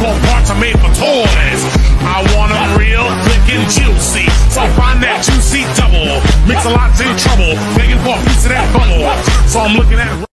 pork parts are made for toys. I want them real thick and juicy, so find that juicy double. Mix a lot's in trouble, begging for a piece of that bubble. So I'm looking at